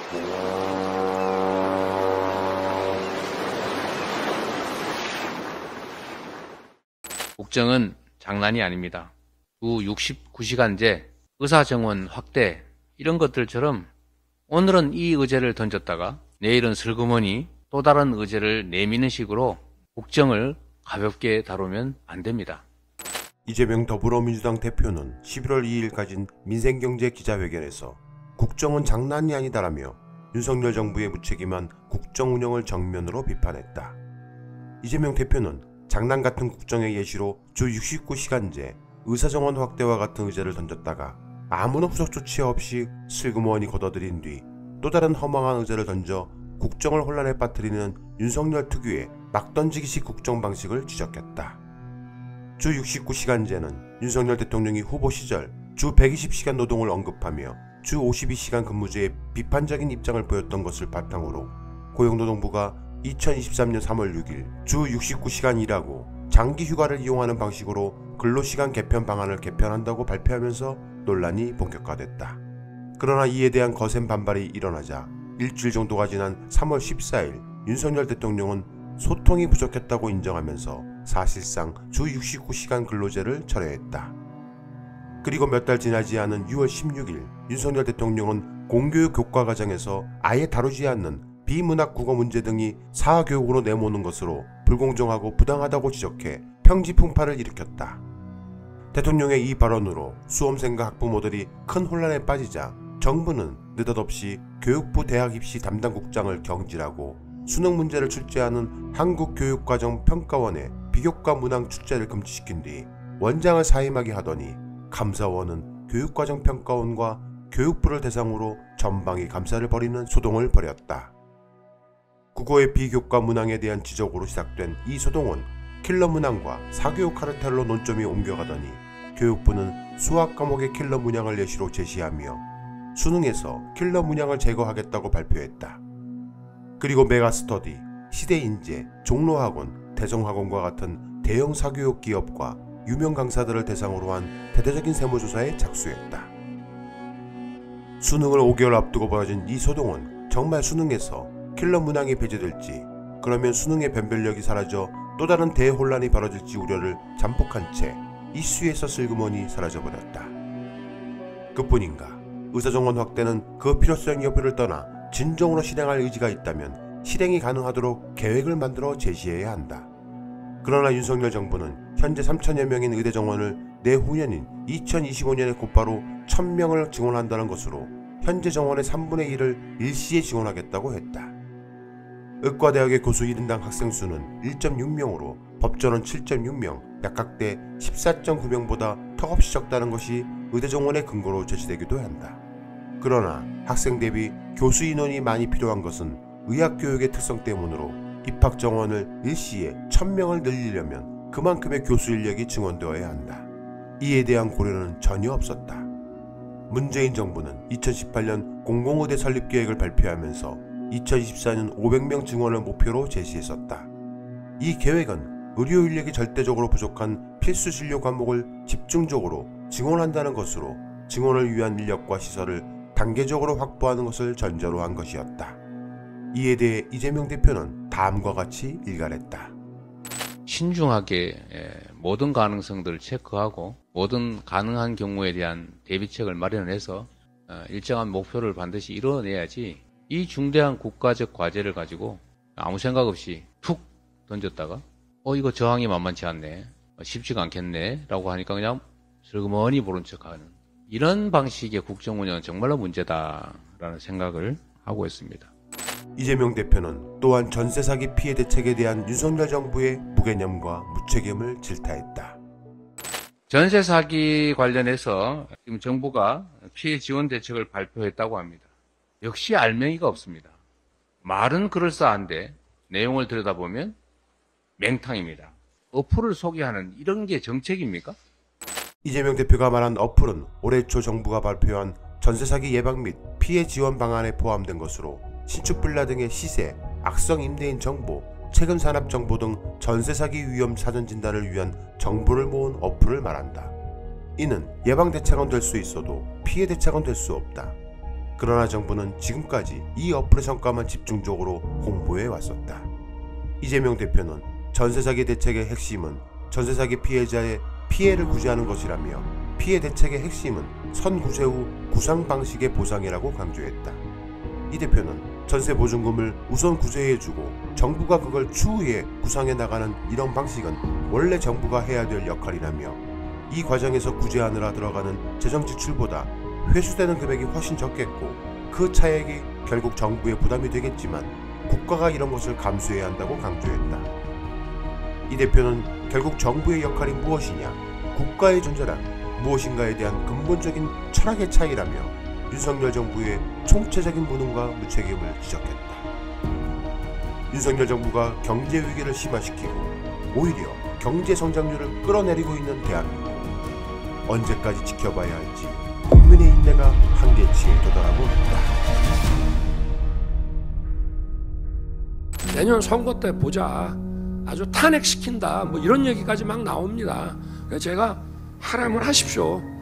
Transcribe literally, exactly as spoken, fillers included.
국정은 장난이 아닙니다. 주 육십구 시간제, 의사정원 확대 이런 것들처럼 오늘은 이 의제를 던졌다가 내일은 슬그머니 또 다른 의제를 내미는 식으로 국정을 가볍게 다루면 안 됩니다. 이재명 더불어민주당 대표는 십일월 이일 가진 민생경제 기자회견에서 국정은 장난이 아니다라며 윤석열 정부의 무책임한 국정 운영을 정면으로 비판했다. 이재명 대표는 장난 같은 국정의 예시로 주 육십구 시간제, 의사정원 확대와 같은 의제를 던졌다가 아무런 후속 조치 없이 슬그머니 걷어들인 뒤 또 다른 허망한 의제를 던져 국정을 혼란에 빠뜨리는 윤석열 특유의 막 던지기식 국정 방식을 지적했다. 주 육십구 시간제는 윤석열 대통령이 후보 시절 주 백이십 시간 노동을 언급하며 주 오십이 시간 근무제에 비판적인 입장을 보였던 것을 바탕으로 고용노동부가 이천이십삼년 삼월 육일 주 육십구 시간 일하고 장기 휴가를 이용하는 방식으로 근로시간 개편 방안을 개편한다고 발표하면서 논란이 본격화됐다. 그러나 이에 대한 거센 반발이 일어나자 일주일 정도가 지난 삼월 십사일 윤석열 대통령은 소통이 부족했다고 인정하면서 사실상 주 육십구 시간 근로제를 철회했다. 그리고 몇 달 지나지 않은 유월 십육일 윤석열 대통령은 공교육 교과과정에서 아예 다루지 않는 비문학 국어 문제 등이 사교육으로 내모는 것으로 불공정하고 부당하다고 지적해 평지 풍파를 일으켰다. 대통령의 이 발언으로 수험생과 학부모들이 큰 혼란에 빠지자 정부는 느닷없이 교육부 대학입시 담당국장을 경질하고 수능 문제를 출제하는 한국교육과정평가원의 비교과 문항 출제를 금지시킨 뒤 원장을 사임하게 하더니 감사원은 교육과정평가원과 교육부를 대상으로 전방위 감사를 벌이는 소동을 벌였다. 국어의 비교과 문항에 대한 지적으로 시작된 이 소동은 킬러 문항과 사교육 카르텔로 논점이 옮겨가더니 교육부는 수학 과목의 킬러 문항을 예시로 제시하며 수능에서 킬러 문항을 제거하겠다고 발표했다. 그리고 메가스터디, 시대인재, 종로학원, 대성학원과 같은 대형 사교육 기업과 유명 강사들을 대상으로 한 대대적인 세무조사에 착수했다. 수능을 오 개월 앞두고 벌어진 이 소동은 정말 수능에서 킬러 문항이 배제될지, 그러면 수능의 변별력이 사라져 또 다른 대혼란이 벌어질지 우려를 잠복한 채 이슈에서 슬그머니 사라져버렸다. 그뿐인가, 의사정원 확대는 그 필요성 여부를 떠나 진정으로 실행할 의지가 있다면 실행이 가능하도록 계획을 만들어 제시해야 한다. 그러나 윤석열 정부는 현재 삼천여 명인 의대 정원을 내후년인 이천이십오년에 곧바로 천 명을 증원한다는 것으로 현재 정원의 삼분의 일을 일시에 증원하겠다고 했다. 의과대학의 교수 일 인당 학생 수는 일 점 육 명으로 법전은 칠 점 육 명, 약학대 십사 점 구 명보다 턱없이 적다는 것이 의대 정원의 근거로 제시되기도 한다. 그러나 학생 대비 교수 인원이 많이 필요한 것은 의학교육의 특성 때문으로 입학 정원을 일시에 천 명을 늘리려면 그만큼의 교수 인력이 증원되어야 한다. 이에 대한 고려는 전혀 없었다. 문재인 정부는 이천십팔년 공공의대 설립 계획을 발표하면서 이천이십사년 오백 명 증원을 목표로 제시했었다. 이 계획은 의료 인력이 절대적으로 부족한 필수 진료 과목을 집중적으로 증원한다는 것으로 증원을 위한 인력과 시설을 단계적으로 확보하는 것을 전제로 한 것이었다. 이에 대해 이재명 대표는 다음과 같이 일갈했다. 신중하게 모든 가능성들을 체크하고 모든 가능한 경우에 대한 대비책을 마련해서 일정한 목표를 반드시 이뤄내야지, 이 중대한 국가적 과제를 가지고 아무 생각 없이 툭 던졌다가 어 이거 저항이 만만치 않네, 쉽지가 않겠네 라고 하니까 그냥 슬그머니 모른 척하는 이런 방식의 국정운영은 정말로 문제다라는 생각을 하고 있습니다. 이재명 대표는 또한 전세 사기 피해 대책에 대한 윤석열 정부의 무개념과 무책임을 질타했다. 전세 사기 관련해서 지금 정부가 피해 지원 대책을 발표했다고 합니다. 역시 알맹이가 없습니다. 말은 그럴싸한데 내용을 들여다보면 맹탕입니다. 어플을 소개하는 이런 게 정책입니까? 이재명 대표가 말한 어플은 올해 초 정부가 발표한 전세 사기 예방 및 피해 지원 방안에 포함된 것으로 신축 빌라 등의 시세, 악성 임대인 정보, 최근 산업 정보 등 전세 사기 위험 사전 진단을 위한 정보를 모은 어플을 말한다. 이는 예방 대책은 될 수 있어도 피해 대책은 될 수 없다. 그러나 정부는 지금까지 이 어플의 성과만 집중적으로 홍보해 왔었다. 이재명 대표는 전세사기 대책의 핵심은 전세사기 피해자의 피해를 구제하는 것이라며 피해 대책의 핵심은 선구제 후 구상 방식의 보상이라고 강조했다. 이 대표는 전세 보증금을 우선 구제해주고 정부가 그걸 추후에 구상해 나가는 이런 방식은 원래 정부가 해야 될 역할이라며 이 과정에서 구제하느라 들어가는 재정 지출보다 회수되는 금액이 훨씬 적겠고 그 차액이 결국 정부의 부담이 되겠지만 국가가 이런 것을 감수해야 한다고 강조했다. 이 대표는 결국 정부의 역할이 무엇이냐, 국가의 존재란 무엇인가에 대한 근본적인 철학의 차이라며 윤석열 정부의 총체적인 무능과 무책임을 지적했다. 윤석열 정부가 경제 위기를 심화시키고 오히려 경제 성장률을 끌어내리고 있는 대한민국. 언제까지 지켜봐야 할지 국민의 인내가 한계치에 도달하고 있다. 내년 선거 때 보자. 아주 탄핵시킨다. 뭐 이런 얘기까지 막 나옵니다. 그래서 제가 하라면 하십시오.